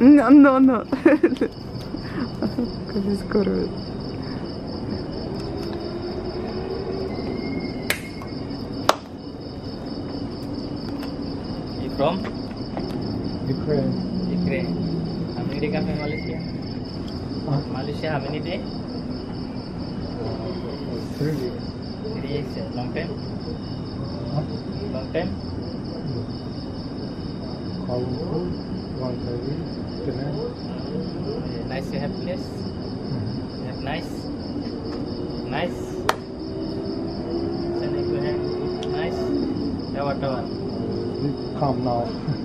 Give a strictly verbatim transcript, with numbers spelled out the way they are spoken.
No, no, no. Così scorre. You from? Ukraine. Ukraine. How many days come from Malaysia? Huh? Malaysia, how many days? Three years. Three years. uh, Long time? Huh? Long time? Colorful, one baby, Penang. Uh, nice to have place. You have nice. Nice. Send it to him. Nice. That what one? Come now.